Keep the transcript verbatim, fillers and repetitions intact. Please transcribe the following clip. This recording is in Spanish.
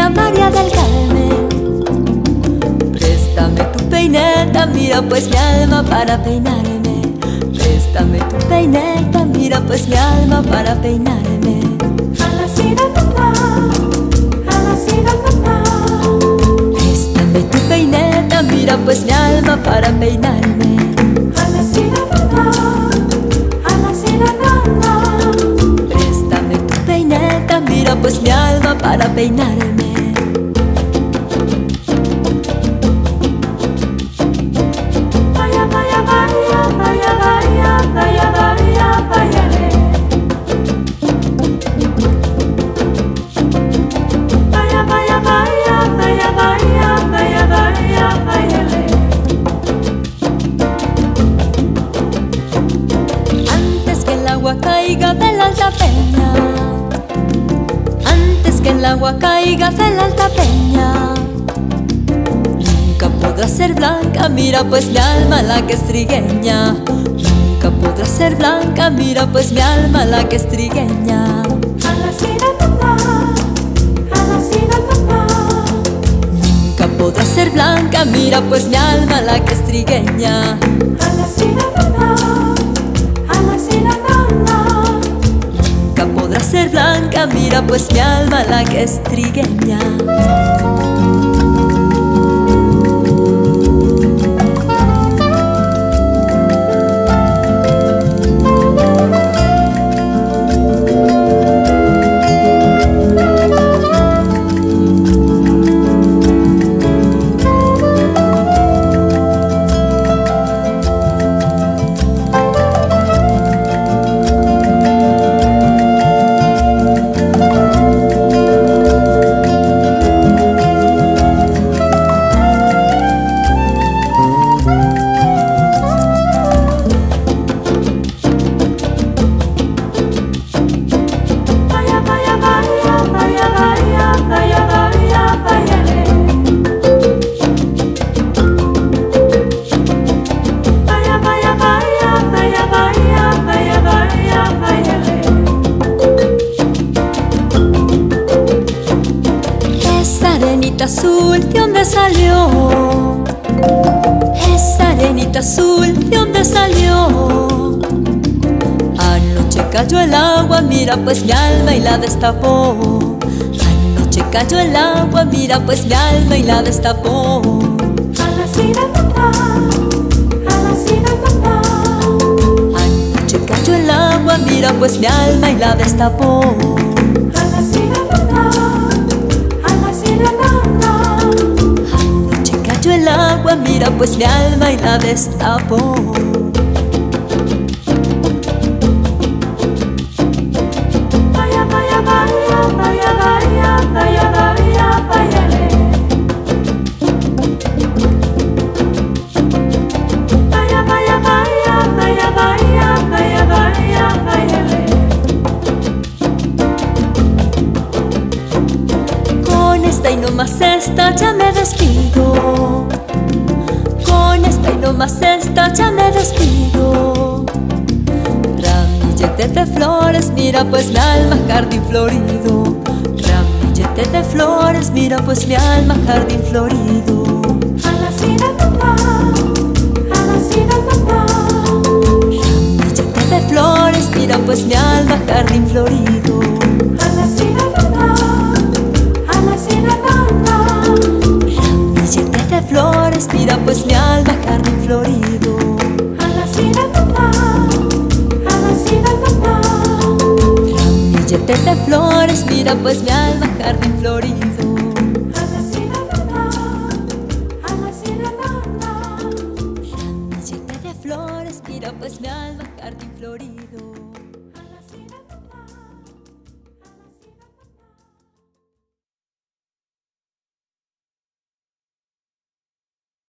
María, María del Carmen. Préstame tu peineta, mira pues mi alma para peinarme. Préstame tu peineta, mira pues mi alma para peinarme. A la sida mamá, a la sida mamá. Préstame tu peineta, mira pues mi alma para peinarme. A la sida mamá, a la sida mamá. Préstame tu peineta, mira pues mi alma para peinarme. Vaya, vaya, vaya, vaya, vaya, vaya, vaya, váyale. Vaya, vaya, vaya, vaya, vaya, vaya, vaya, váyale. Antes que el agua caiga de la alta peña, antes que el agua caiga de la alta peña, nunca podrá ser blanca, mira pues mi alma la que es trigueña. Nunca podrá ser blanca, mira pues mi alma la que es trigueña. A la sida mamá, a la sida mamá. Nunca podrá ser blanca, mira pues mi alma la que es trigueña. A la sida mamá, a la sida mamá. Nunca podrá ser blanca, mira pues mi alma la que es trigueña. Vaya, vaya, vaya, vaya, vaya, vaya, vaya, váyale. Vaya, vaya, vaya, vaya, vaya, vaya, vaya, váyale. Esa arenita azul, ¿de dónde salió? Esa arenita azul, ¿de dónde salió? Anoche cayó el agua, mira pues mi alma y la destapó. Anoche cayó el agua, mira pues mi alma y la destapó. A la sida mamá, a la sida mamá. Anoche cayó el agua, mira pues mi alma y la destapó. A la sida mamá, a la sida mamá. Anoche cayó el agua, mira pues mi alma y la destapó. Vaya, vaya, vaya, vaya, vaya, vaya, vaya, váyale. Vaya, vaya, vaya, vaya, vaya, vaya, vaya, váyale. Con esta y no más esta ya me despido. Con esta y no más esta ya me despido. Ramillete de flores, mira pues mi alma jardín florido. Ramillete de flores, mira pues mi alma jardín florido. A la sida mamá, a la sida mamá. Ramillete de flores, mira pues mi alma jardín florido. A la sida mamá, a la sida mamá. Ramillete de flores, mira pues mi alma jardín florido. A la sida mamá, a la sida mamá. Ramillete de flores, mira pues mi alma jardín florido. A la sida mamá, a la sida mamá. Ramillete de flores, mira pues mi alma